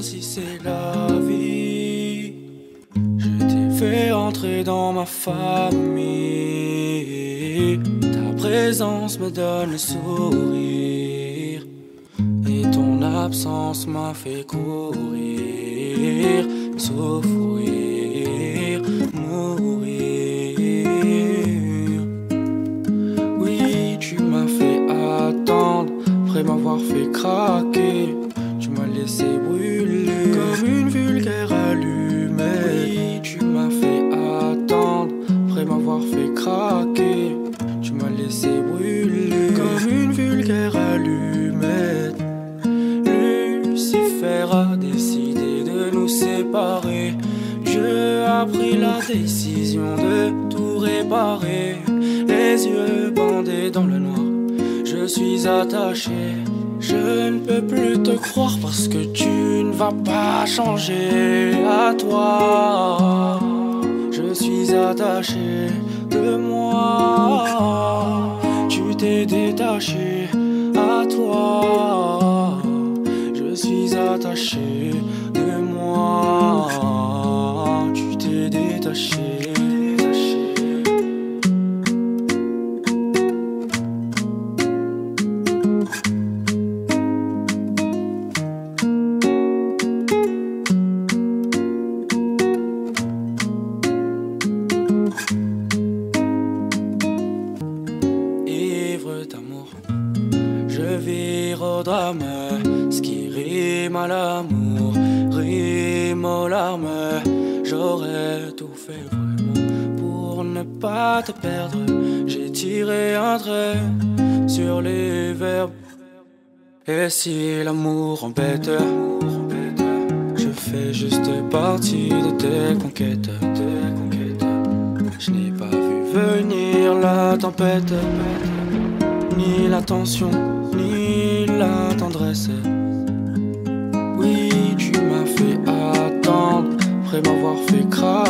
si c'est la vie. Je t'ai fait entrer dans ma famille. Ta présence me donne le sourire. Et ton absence m'a fait courir, souffrir, mourir. Oui, tu m'as fait attendre, après m'avoir fait craquer. Tu m'as laissé brûler comme une vulgaire allumette. Oui, tu m'as fait attendre, après m'avoir fait craquer. Tu m'as laissé brûler comme une vulgaire allumette. Lucifer a décidé de nous séparer. Dieu a pris la décision de tout réparer. Les yeux bandés dans le noir, je suis attaché. Je ne peux plus te croire parce que tu ne vas pas changer. À toi, je suis attaché de moi. Tu t'es détaché. À toi, je suis attaché de moi. Tu t'es détaché. Ivre d'amour, je vire au drame. Ce qui rime à l'amour rime aux larmes. J'aurais tout fait vraiment pour ne pas te perdre. J'ai tiré un trait sur les verbes. Et si l'amour embête, je fais juste partie de tes conquêtes. Je n'ai pas vu venir la tempête, ni la tension, ni la tendresse. Oui, tu m'as fait attendre, après m'avoir fait craquer.